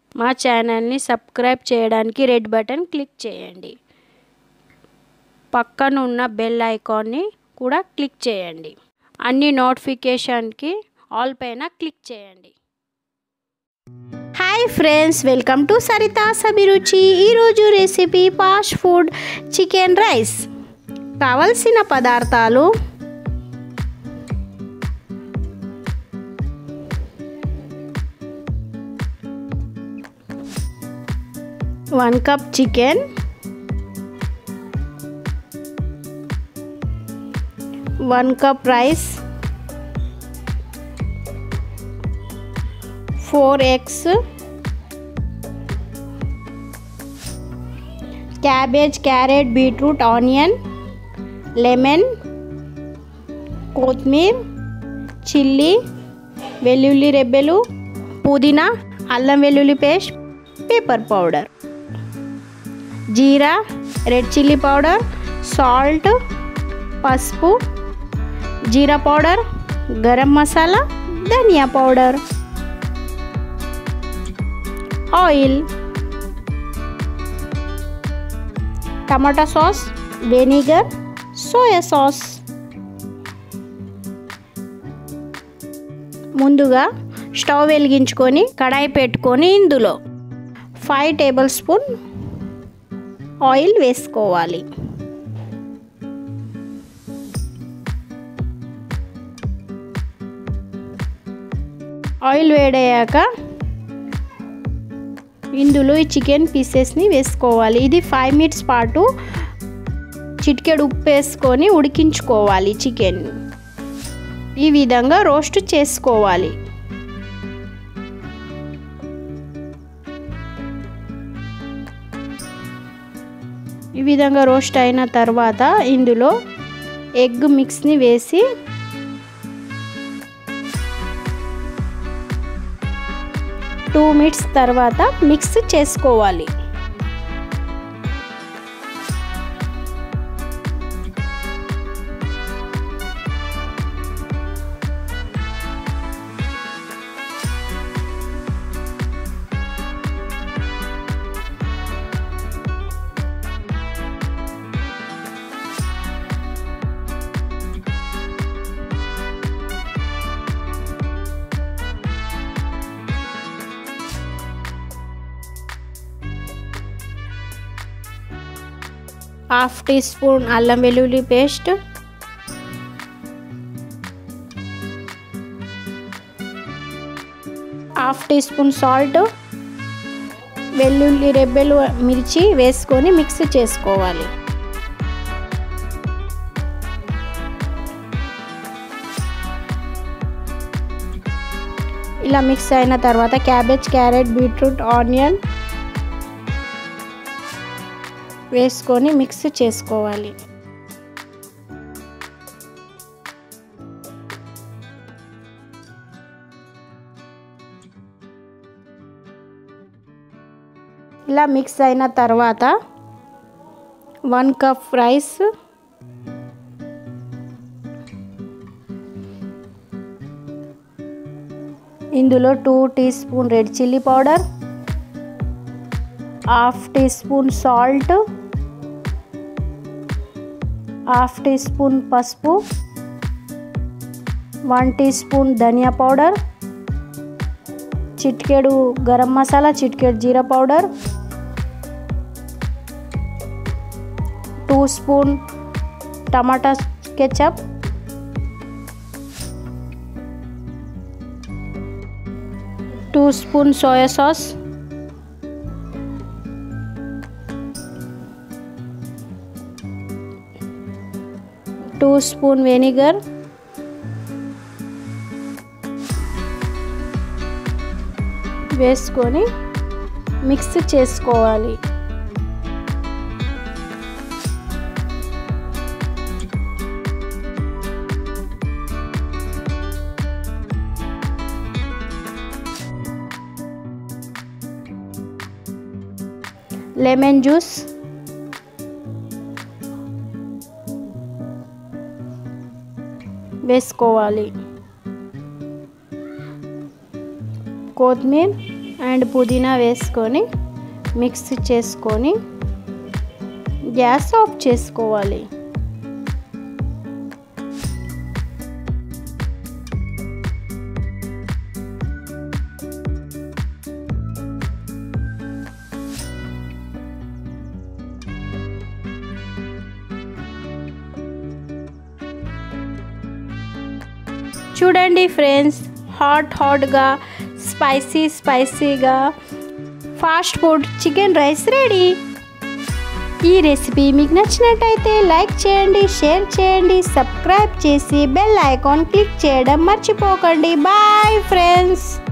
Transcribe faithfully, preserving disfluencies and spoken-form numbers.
మా ఛానల్ని సబ్స్క్రైబ్ చేయడానికి రెడ్ బటన్ క్లిక్ చేయండి. పక్కన ఉన్న బెల్ ఐకాన్ని కూడా క్లిక్ చేయండి. అన్ని నోటిఫికేషన్కి ఆల్ పైన క్లిక్ చేయండి. Hi friends, welcome to Saritha's Abhiruchi. ఈరోజు recipe fast food chicken rice. కావలసిన పదార్థాలు: one cup chicken, one cup rice, four eggs, cabbage, carrot, beetroot, onion, lemon, కొత్తిమీర, చిల్లీ, వెల్లుల్లి రెబ్బలు, పుదీనా, అల్లం వెల్లుల్లి పేస్ట్, పెప్పర్ పౌడర్, జీరా, రెడ్ చిల్లీ పౌడర్, సాల్ట్, పసుపు, జీరా పౌడర్, గరం మసాలా, ధనియా powder, oil, tomato sauce, vinegar, soya sauce. ముందుగా స్టవ్ వెలిగించుకొని కడాయి పెట్టుకొని ఇందులో ఫైవ్ టేబుల్ స్పూన్ ఆయిల్ వేసుకోవాలి. ఆయిల్ వేడయ్యాక ఇందులో ఈ చికెన్ పీసెస్ని వేసుకోవాలి. ఇది ఫైవ్ మినిట్స్ పాటు చిటికెడు ఉప్పు వేసుకొని ఉడికించుకోవాలి. చికెన్ ఈ విధంగా రోస్ట్ చేసుకోవాలి. ఈ విధంగా రోస్ట్ అయిన తర్వాత ఇందులో ఎగ్ మిక్స్ని వేసి టూ మినిట్స్ తర్వాత మిక్స్ చేసుకోవాలి. హాఫ్ టీ స్పూన్ అల్లం వెల్లుల్లి paste, half teaspoon salt, వెల్లుల్లి రెబ్బలు, మిర్చి వేసుకొని మిక్స్ చేసుకోవాలి. ఇలా మిక్స్ అయిన తర్వాత క్యాబేజ్, క్యారెట్, బీట్రూట్, ఆనియన్ వేసుకొని మిక్స్ చేసుకోవాలి. ఇలా మిక్స్ అయిన తర్వాత వన్ కప్ రైస్, ఇందులో two teaspoon red chilli powder, half teaspoon salt, half teaspoon పసుపు, వన్ టీ స్పూన్ ధనియా పౌడర్, చిటికెడు గరం మసాలా, చిటికెడు జీరా powder, two spoon tomato ketchup, two spoon soya sauce, two spoon vinegar, వేసుకొని mix చేసుకోవాలి. Lemon juice, వేసుకోవాలి. కొత్తిమీర, and పుదీనా వేసుకొని మిక్స్ చేసుకొని గ్యాస్ ఆఫ్ చేసుకోవాలి. చూడండి ఫ్రెండ్స్, హాట్ హాట్గా స్పైసీ స్పైసీగా fast food chicken rice ready. ఈ రెసిపీ మీకు నచ్చినట్టయితే లైక్ చేయండి, షేర్ చేయండి, సబ్స్క్రైబ్ చేసి బెల్ ఐకాన్ క్లిక్ చేయడం మర్చిపోకండి. Bye friends.